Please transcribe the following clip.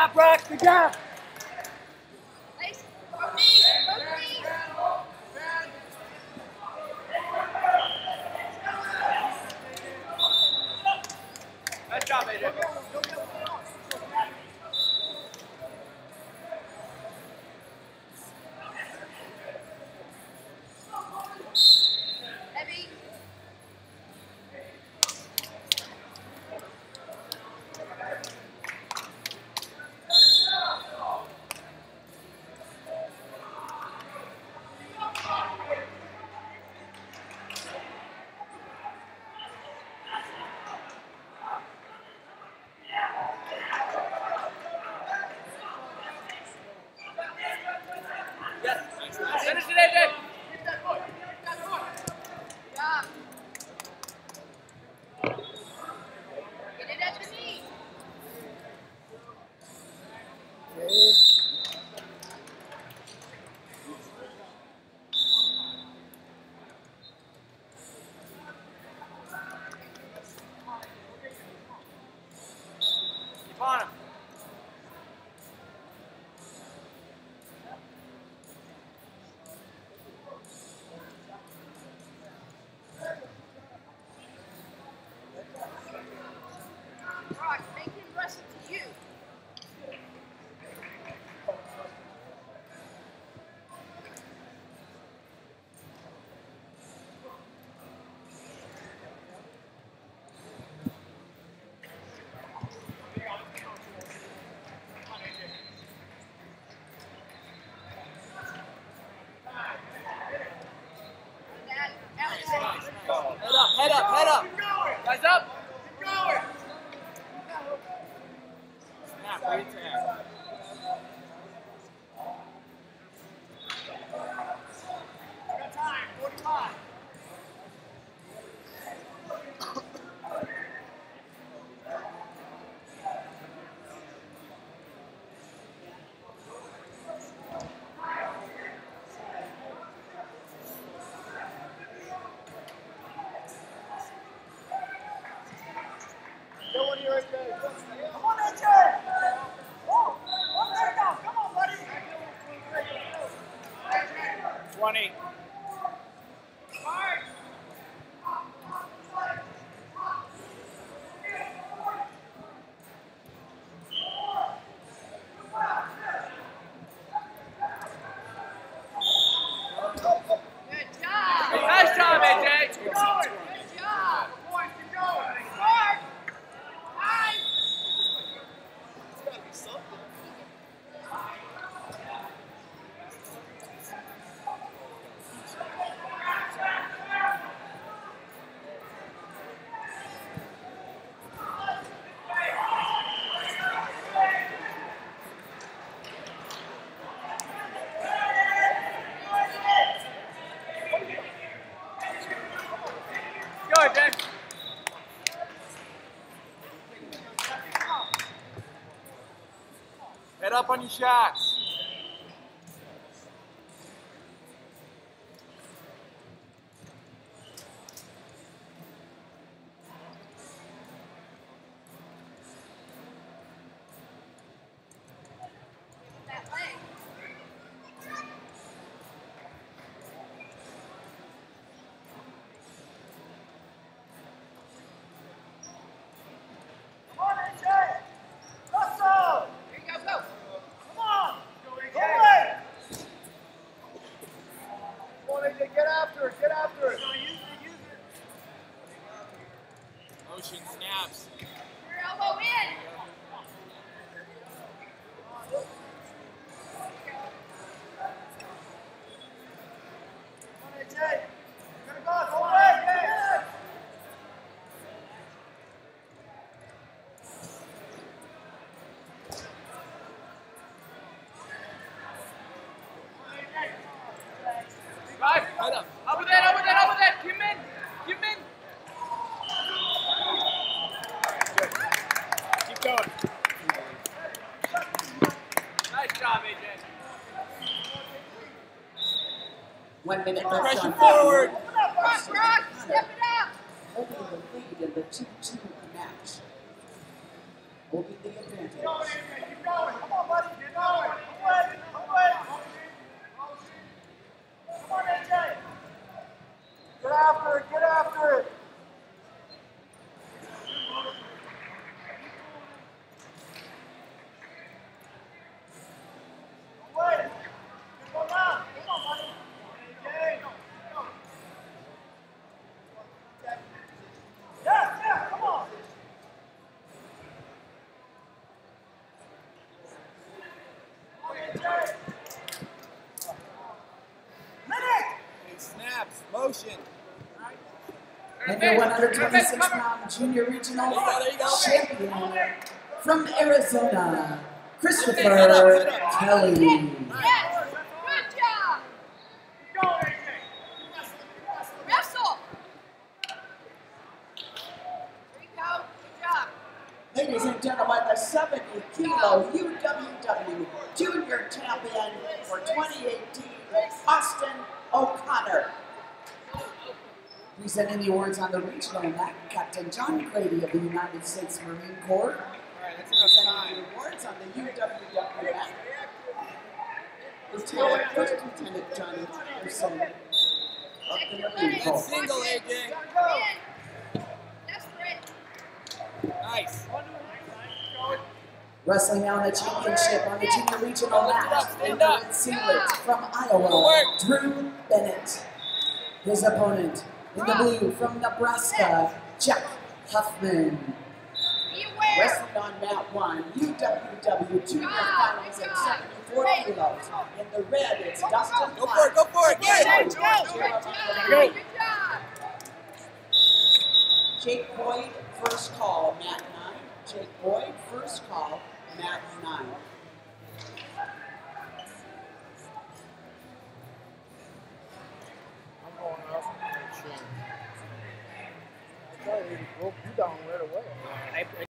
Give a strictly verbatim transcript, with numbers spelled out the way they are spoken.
job, Brock. Good job. Nice. Go knees. Go knees. Nice job, A J. Heavy. Finish it, A J. Job. Get it at the knee. Keep on him. Brock, make him wrestle to you. Head up, head up, head up. Guys up. Keep going. Snap, right there. Got time, forty-five. Go on here, A J. Come on, A J. Oh, one there now. Come on, buddy. twenty. Good job. Nice job, A J. Good job. Boys, keep going. Mark. Time. It's gotta be something. Go, A J. Head up on your shots. That leg. Come on, A J. Hustle. Here you go. Go. Come on. Go, away. Come on, A J. Get after it. Get after it. Motion snaps. Your elbow in. Come on, A J. You're gonna go. Go away. Yes. Right. Head up. Up with that. Up with that. Up with that. Keep him in. Keep him in. Keep going. Nice job, A J. One minute left Pressure on forward. Brock, Brock, step it up. Holding the lead in the two two match. Holding the advantage. Keep going. Come on, buddy. Keep going. I'm waiting. I'm waiting. Come on, A J. Get after it. Get after it. Wait. Come on. Come on, buddy. A J. Yeah, yeah. Come on. A J. Minute. Hey, snaps, motion. And the one hundred twenty-six pound junior regional There you go, there you go. champion from Arizona, Christopher Hit up, hit up. Kelly. Yes. Good job. Go, A J. Wrestle. There you go. Good job. Ladies and gentlemen, the seventy kilo U W W junior champion for twenty eighteen, Austin O'Connor. Presenting the awards on the regional mat, Captain John Grady of the United States Marine Corps. All right, that's Presenting enough time. the awards on the U W W mat, Lieutenant First Lieutenant Johnny Peterson of the Marine Good Corps. single, A J. In. Desperate. Nice. Wrestling now in the championship on the junior regional mat in the red singlet from Iowa, work. Drew Bennett. His opponent in the blue from Nebraska, Jack Huffman. Be aware. Wrestling on mat one, U W W junior finals at seventy-four kilos. In the red, it's Dustin Go for it, go for it, get it. Good job. Good job. Jake Boyd, first call, mat nine. Jake Boyd, first call, mat nine. I'm going up. I tell you, you down right away.